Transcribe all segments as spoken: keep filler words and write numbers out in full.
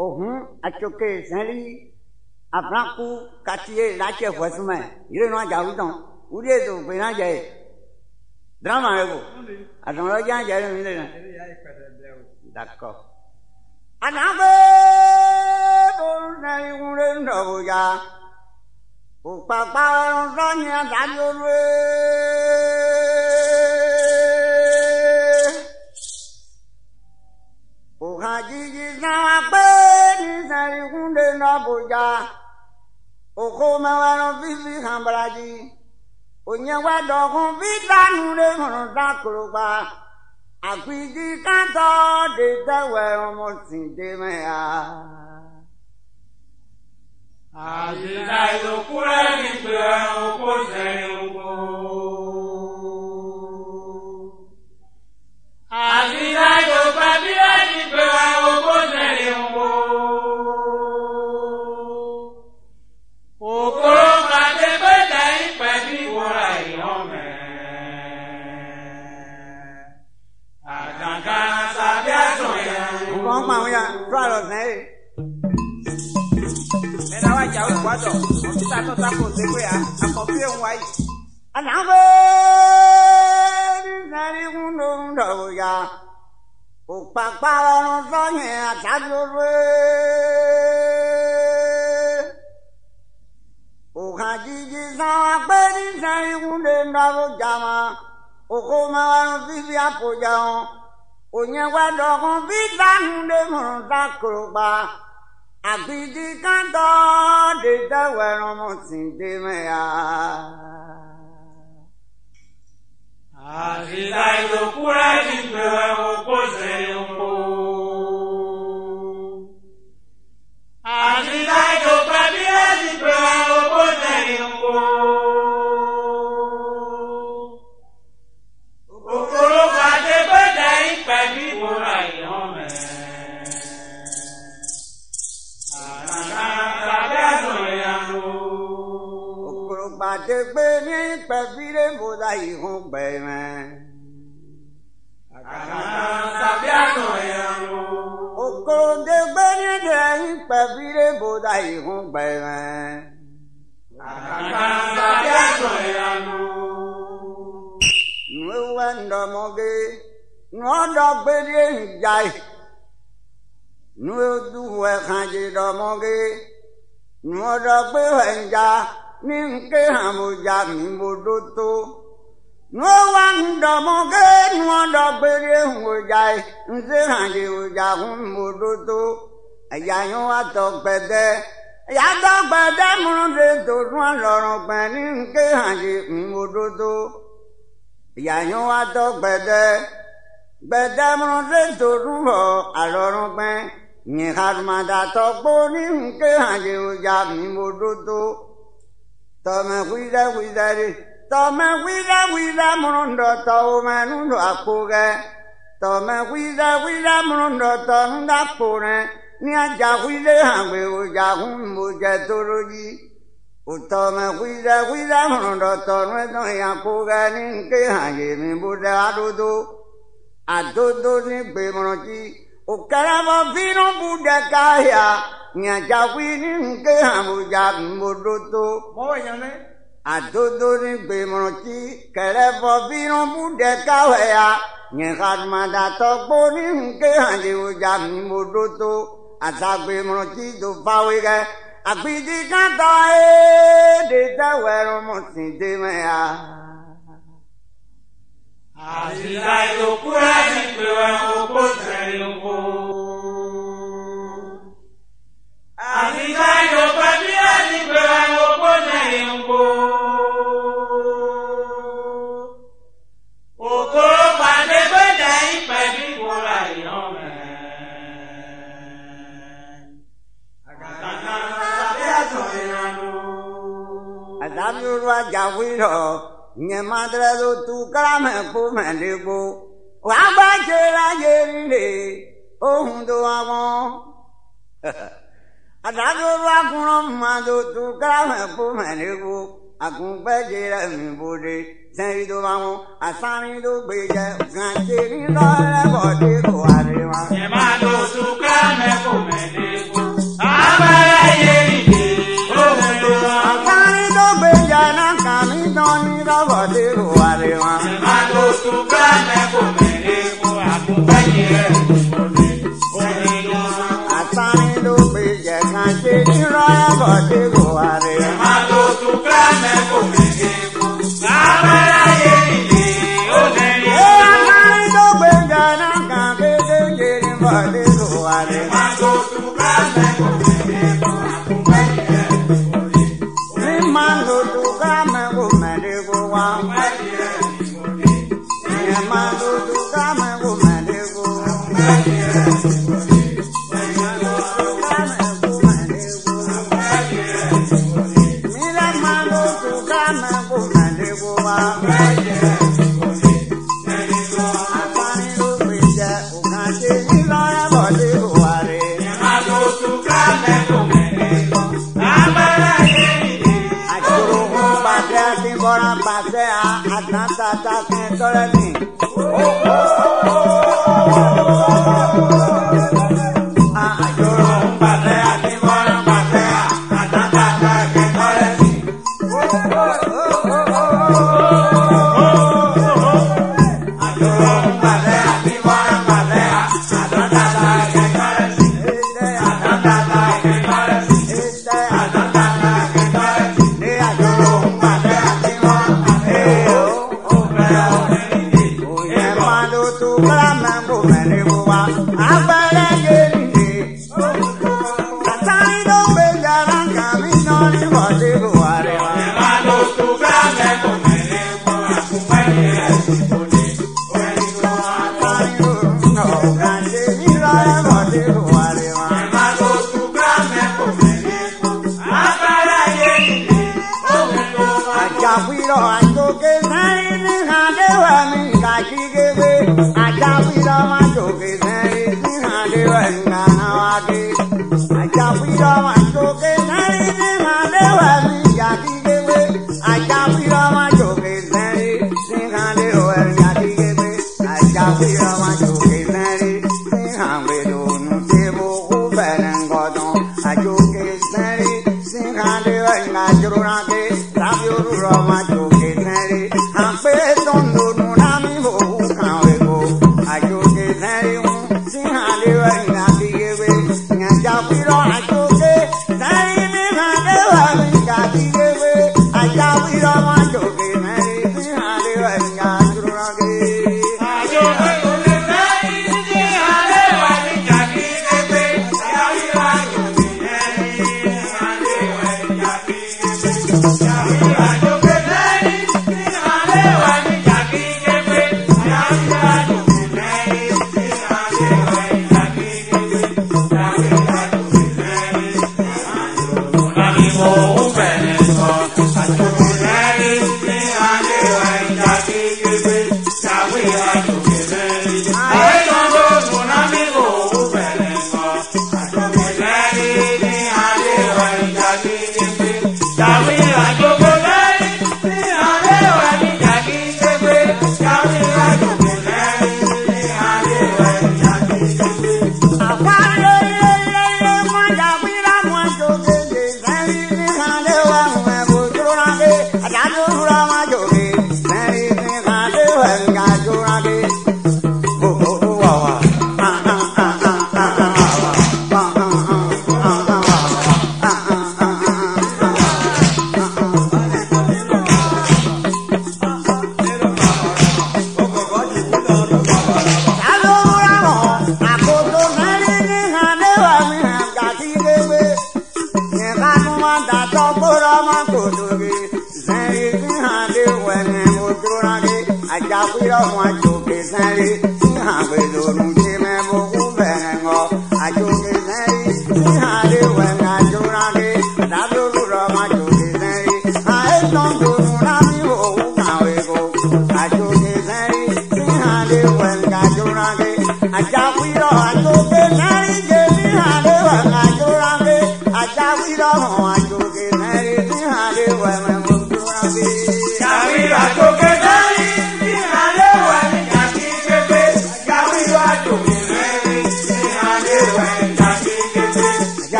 ohun achoke sari अपना को काटिए लाचे फसमें ये ना जाऊँ तो उड़े तो बिना जाए ड्रामा है वो अरे क्या जाए मिले ना देखो अनाबे बोलने उड़े ना हो जा वो पापा रानिया दालो रे वो हाजी जी ना पे निसारी उड़े ना हो जा Oko mawano vivi hambaraji Onyewa dogon vita nure mono dakuruba Akwidi kanto de tawe omo sinde mea Azida ido kure nipe oko zere oko Azida ido babira nipe oko zere oko Claro, né? Era vai já o quadro. Não está no tapo de coia. A copia um aí. A não ver. Nari um não dá já. O papá não sonha a chadure. O hadiji sa peri sai um não dá já. O como não vive apoiando. Onyewa dogon vita nunde mono dakuruba Abidi kanto de tawe omo sinde mea Azida ido kure nipe oko zere oko Azida ido babira nipe oko zere oko Jegbe ni pefire boda ihun gbe me Akana sabiano yanu Okoro jegbe ni de pefire boda ihun gbe me Akana sabiano yanu Nu wendo moge nu do gbe ni jai Nu du we khanje do moge Nu do gbe wenja Ninke hamuja mimudutu No wanda moge no da bere hujai nze hanje uja humudutu Ayayo ato pede Ya do pede munde to run lorun pe ninke hanje mimudutu Ayayo ato pede Pede munde to run ho alorun pe Ni harmada to po ninke hanje uja mimudutu Tome guida guidare, tome guida guida mundo tome nundo apuge, tome guida guida mundo tome apure, ni aja guide hangwe uja humuje turuji, utome guida guida mundo tome no apuge ninke hange mi buda adudu, adudu ni bemonoji, ukarama vino buda kaya. Nya jawi ni ke hamuja mudutu mo yane adudu ni be monochi kere bo bino bude kawaya nya karmada to boni ke hanje uja mudutu asagbe monochi do bawege abidi kanta e de tawero mosinde meya Azida ido kure ni pe oko zere oko Azida ido babira nipe oko zere oko Okoro pade beda ipe bibora yome Akana sabiato yanu Adami urwa jawiro Nyemadre do tu karame kumendiko Waba jera yerinde Ohundo awon Adado rakuno mado tu karame kumendiko Akun pejere mi bode Seri do mamo asani do beje Ganjeri do le bode ko arewa Nyemado tu karame kumendiko body go are. Mato tu kame kumeke ku. Abara yeni oneri. Amani do benjana kambe dengeri body go are. Mato tu kame kumeke ku. Mando tu kame kumeke ku wa. Mando tu kame kumeke ku.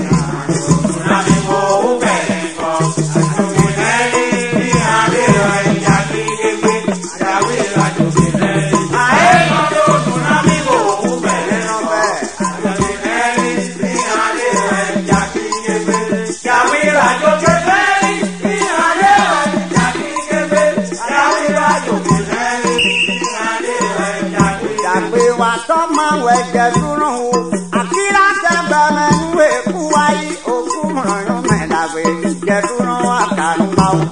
Thank you. jẹ̀dúró àkírá tẹ́gbẹ́ mẹ́nu èkú wáyé òkú mọ̀ọ́yọ́ mẹ́dàgbé jẹ̀dúró àkàrúgbà ó.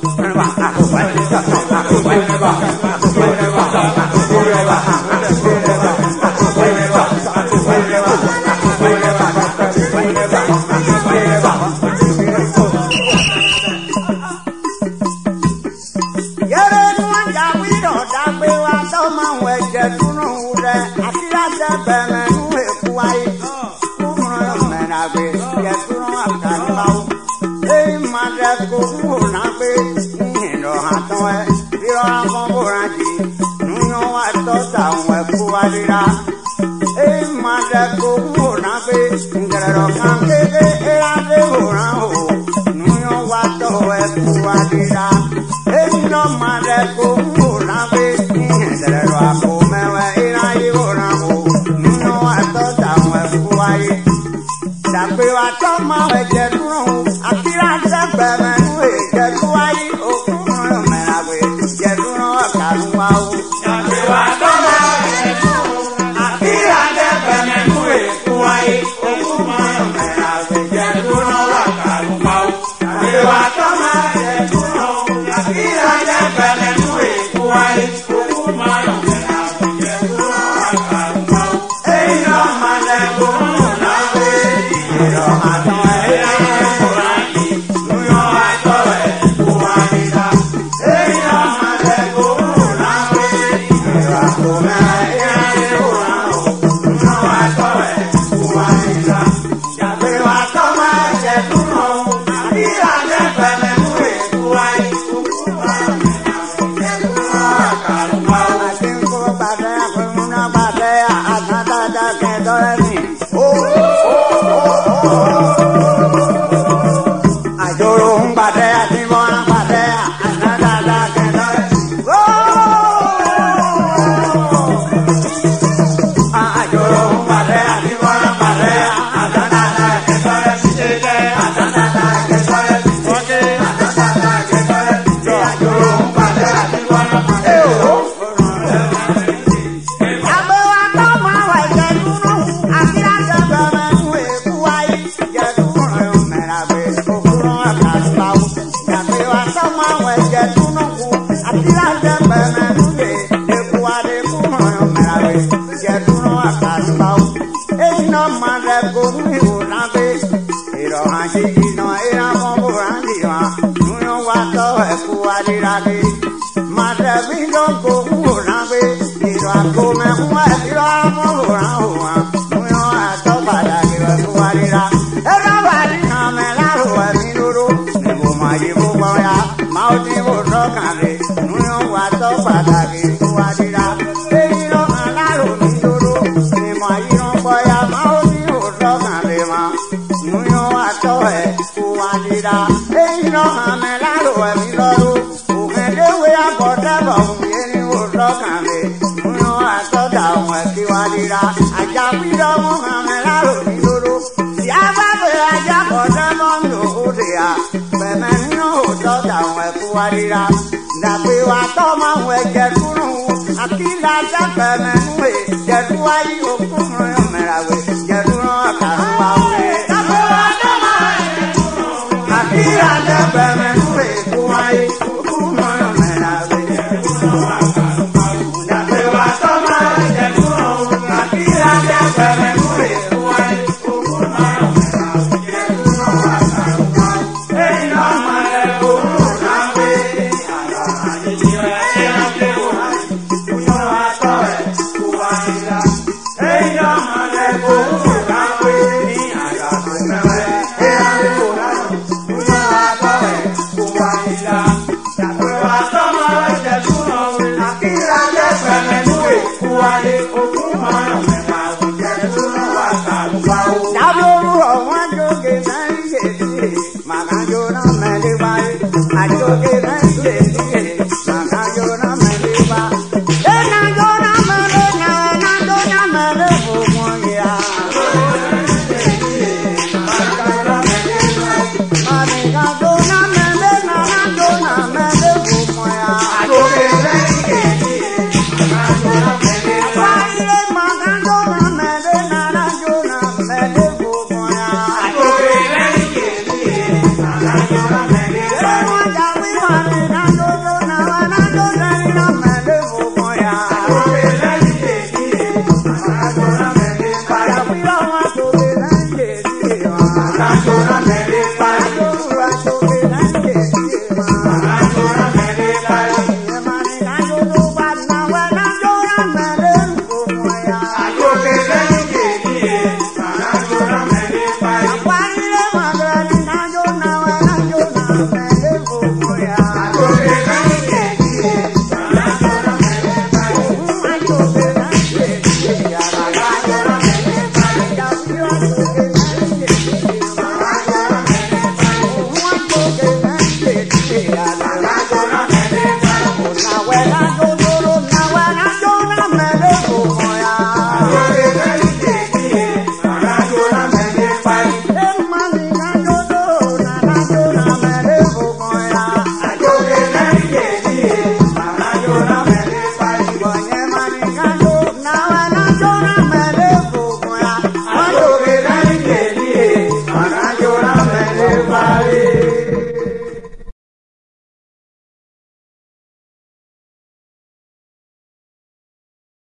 I